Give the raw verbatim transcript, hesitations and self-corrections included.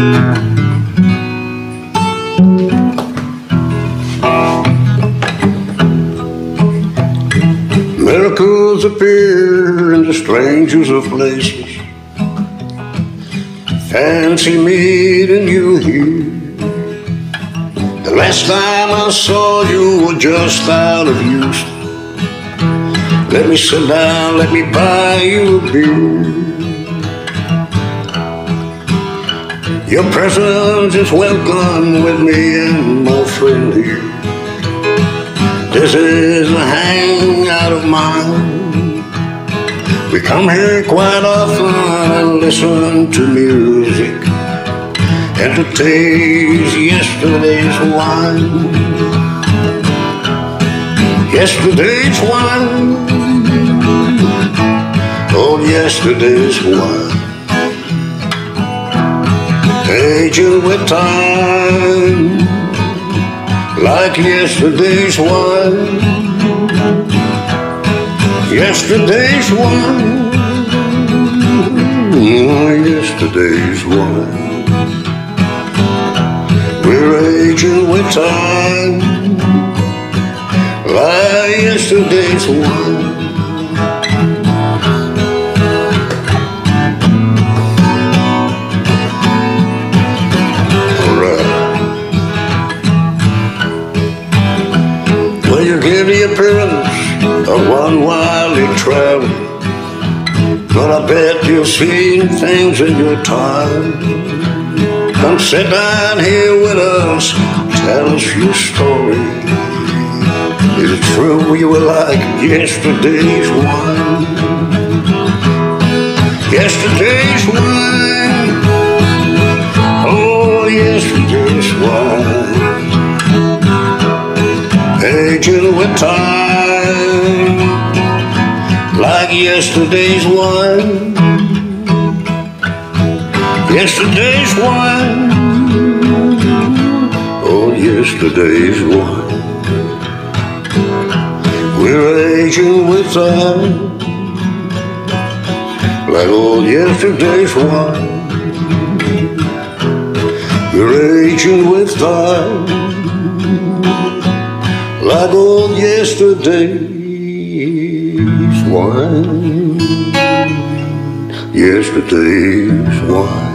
Miracles appear in the strangest of places. Fancy meeting you here. The last time I saw you were just out of use. Let me sit down, let me buy you a beer. Your presence is welcome with me and my friend here. This is a hangout of mine. We come here quite often and listen to music and to taste yesterday's wine. Yesterday's wine. Oh, yesterday's wine. Aging with time, like yesterday's wine. Yesterday's wine. Oh, yesterday's wine. We're aging with time, like yesterday's wine. Well, you give the appearance of one wildly traveling, but I bet you've seen things in your time. Come sit down here with us, tell us your story. Is it true you were like yesterday's wine? Yesterday's wine. Oh, yesterday's wine. Aging with time, like yesterday's wine. Yesterday's wine. Oh, yesterday's wine. We're aging with time, like old yesterday's wine. We're aging with time, like old yesterday's wine. Yesterday's wine.